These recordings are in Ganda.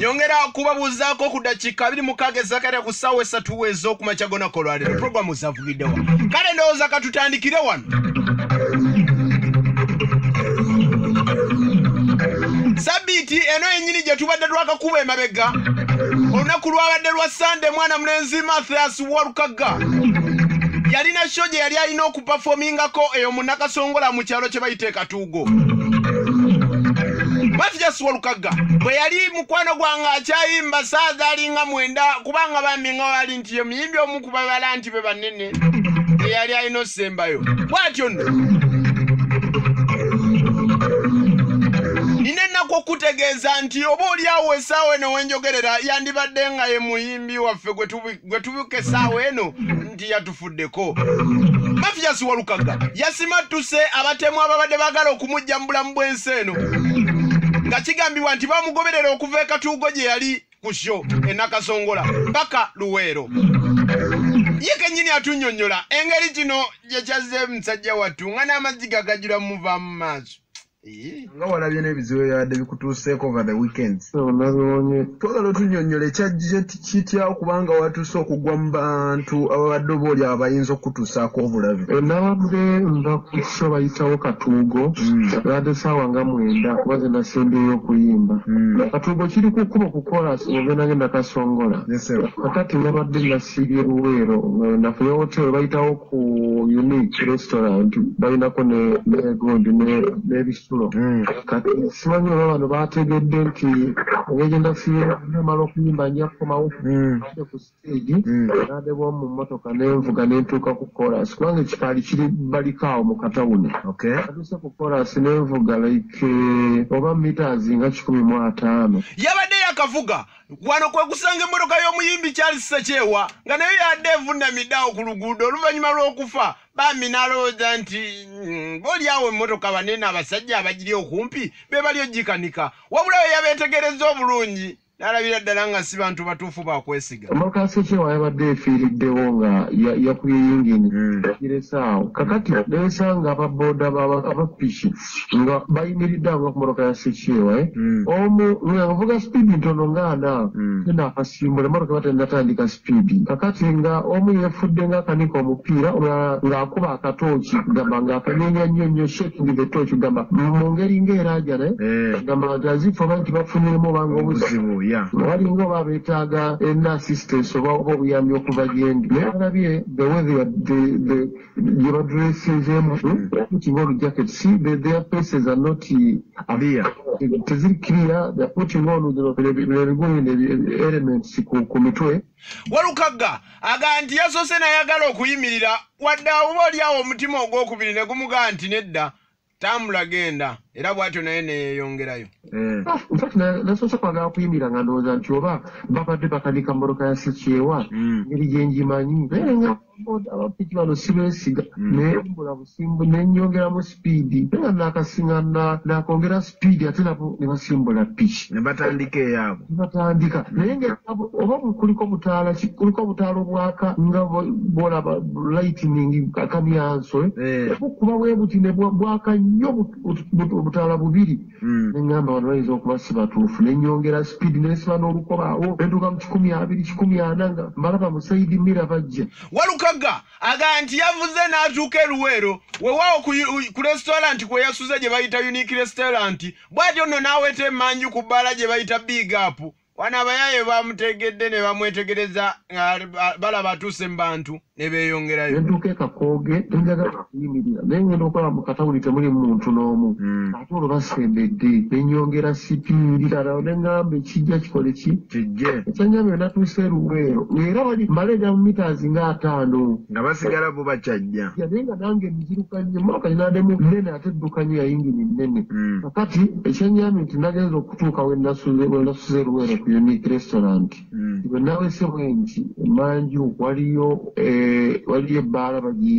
Nyongera kubabuzaako ku dakiika 26 Zakaria ku ssaawa 3 ez'okumakya gonna kolwaliro programu zavugiddewa. Kale ndowooza katutandikire wano. Sabiti eno yennyini gye tubadde twakakuba emabega. Olunaku lwabadde lwa Sande mwana mulenzi Mathias Walukaga. Yalina show gye yali alina okuperformingako eyo mu Nakasongola mu kyalo kye bayita Katuugo. Mathias Walukaga bwe yali mukwano gwange akyayimba saaza alinga 9 kubanga bambi nga wali nti ye muyimbi omu ku babala nti be banene yali alina osembayo bw'atyo nno nina ennaku okutegeeza nti oba oliawo essaawa eno wenjogerera yandibadde nga ye muyimbi waffe gwe tubuka essaawa eno nti yatufuddeko. Mathias Walukaga yasimattuse abatemu ababadde baagala okumujja mu bulamu bw'ensi eno nga kigambibwa nti bamugoberera okuva e Katuugo gye yali ku show e Nakasongola paka Luweero. Ye kennyini atunnyonnyola engeri kino gye kyazze musajja wattu nga n'amazzi gagajula muva mu maaso. Nga walabye n'ebizibu byabadde bikutuuseeko over the weekends. Nabonye twagala otunnyonnyola ekyajje kityawo kubanga watuuse okugwa mu bantu ababadde obaoli abayinza okutuusaako obulabe. nabadde nva ku show bayitawo Katuugo babadde ssaawa nga 9 kuba ze nasembeyo okuyimba. Katuugo kiri ku kkubo ku chorus ogenda ngenda Kasongola. Kakati nabadde nasiibye Luweero nafuye hotel bayitawo ku Unique Restaurant balinako n'egondi n'ebisulo. Kati simanyi oba bano bategedde nti ngegenda fiye namala okuyimba nja kukomawo ku stage nade bw'omu mmotoka n'envuga n'entuuka ku chorus kubanga ekikaali kiri balikaawo mu katawuni. Katuuse ku chorus n'envuga like oba meters nga 15. Yabadde yakavuga wano kwe kusanga emmotoka y'omuyimbi Charles Sekyewa nga nayo yadde evunamiddeawo ku luguudo oluvannyuma lw'okufa bambi n'alowooza nti boli awo emmotoka banene abasajja abagiri okumpi be bali ogikanika wabula we yabeetegereza obulungi n'alabira ddala nga si bantu batuufu bakwesiga. Emmotoka ya Sekyewa yabadde efiiriddewo nga yakubye yingini giresaawo. Kakati neesanga ababooda abapiki nga bayimiridde awo ku mmotoka ya Sekyewa omu ngavuga sipiidi ntono nga tena akasimbula emmotoka batendатandika sipiidi. Kakati nga omu yefudde ng'akanika omupiira omulala ng'akuba akatooki gamba ng'akanyeenya nnyo shaking the torch gamba mu ngeri ng'eraajana gamba nti azifu oba nti bafuniremu obanga obuzibu walinga oba beetaaga assistance oba obuyambi okuva gyendi. Naye alabye the way gye badressinzeemu putting on jackets. See, their faces are not teziri clear. They're putting on the elements ku mitwe. Walukaga aga nti yasoose n'ayagala okuyimirira wadde oba oliawo omutima ogwokubiri ne gumugaa nti nedda tambula genda era bw'atyo naye neyeeyongerayo. Nasoose kwagala kuyimirira nga ndowooza nti oba babadde bakanika mmotoka ya Sekyewa ngeri gye ngimanyi naye nga abapiki bano sibeesiga nembula busimbu nenyongeramu sipiidi naye nakasinga nakongera sipiidi ate nabo ne basimbula piki ne batandika eyaabo batandika naye nga oba kuliko obutaala obwaka nga bwolaba lightning akamyanso bukuba bwe buti ne bwaka nnyo obutaala bubiri neŋŋamba bano bayinza okuba si batuufu nenyongera sipiidi nesiba n'olukobaawo entuuka mu 120-140 nga mbalaba mu saidi mira bajja. Walukaga aga nti yavuze n'atuuka e Luweero weewaawo ku restaurant kwe yasuze gye bayita Unique Restaurant bw'atyo nno n'aweeta emmanju ku bbaala gye bayita Big Up. Wano abayaye bamutegedde ne bamwetegereza balaba atuuse mu bantu ne beeyongerayo. Entuuka e Kakooge njagala okuyimirira naye ngenda okola mu katawuni temuli muntu n'omu ate olwo basembedde nenyongera sipiidi kala neŋŋamba ekijja kikole kijje ekyannyambye natuuse e Luweero era bali mbaleega mu meters nga 5 nga basigala bo bakyajja naye nga nange nziruka nnyo emmotoka ginaddemu nnene ate edduka nnyo yayingini nnene. Kakati ekyannyambye nti nagenza okutuuka we nasuze Luweero ku Unique Restaurant bwe nawese bwenti emanju waliyo ebbaala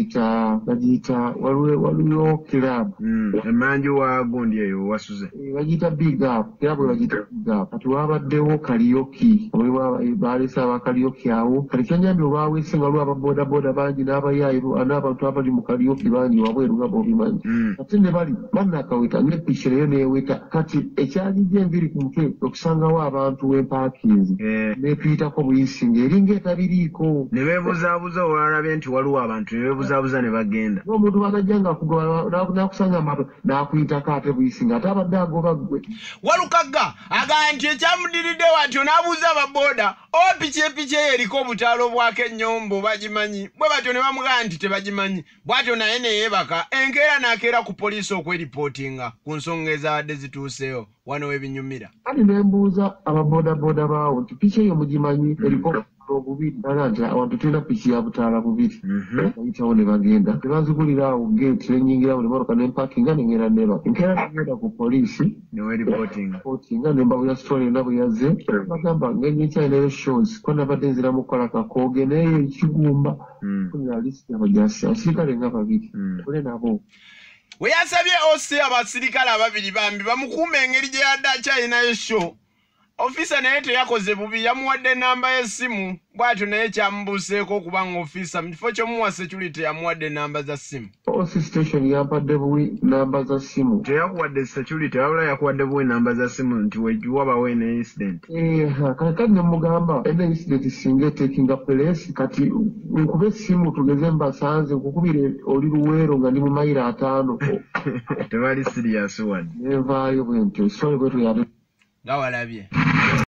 waliyo club emanju wa gundi eyo wasuze bagiyita big up club bagiyita big up kati wabaddewo karaoke baalese abakaraoke awo kati kyanyambye olwawese nga lwababodaboda bangi n'abantu abali mu karaoke bangi wabweru nga bobimanyi ate ne bali bannakaweta nepiki nayo neweta kati ekyagijja enviri ku mutwe okusangawo abantu w'empaakinzi nepiyitako buyisi ng'eringa etabiriiko ne beebuzaabuza olwalabye nti waliwo abantu ne beebuzaabuza ne bagenda n'omuntu bagajja nakusanga n'akuyitako ate buyisi ng'ate abadde agoba ggwe Walukagga agamba nti ekyamudiridde watyo n'abuuza ababoda piki epiki eyo eriko obutaalo bwako ennyombo bagimanyi bwe batyo ne bamugamba nti tebagimanyi bw'atyo naye ne yeebaka enkeera n'akeera ku poliisi okweripootinga ku nsonga ezabadde zituuseyo wano webinyumira kati ne mbuuza ababodaboda baawo nti piki eyo mugimanyi eriko obubiri aga nti awantu tulina piki ya butaala bubiri bayitawo ne bagenda tebazigulira awo gate nenyingirawo ne motoka nempakinga nengenda nebaka enkeera nagenda ku poliisi neweripotinga nembabuya story yonna bwe yazze bagamba ngenyekyalinayo shows ko nabadde nzira mukukola kakooge naye ekigumba kunira lisiti yabo gyasirikale nga babiri kule nabo we yasabye ose abasirikale ababiri bambi bamukuuma engeri gye yadde akyalinayo show ofisa naye teyakoze bubi yamuwadde enamba y'essimu bw'atyo naye kyamubuuseeko okubanga ofisa mu kifo ky'omuwa security yamuwadde enamba za ssimu osi station yampadde buwi namba za ssimu teyakuwadde security wabula yakuwadde buwi namba za ssimu nti wewabawo ene incident kati nemugamba ene incident singa etekinga place kati nkube essimu tugeze mbasanze nkukubire oli luweero nga ndi mu mayiro 5 tebali serious wadde nevaayo bwentyo sorry bwetyo yali nga walabye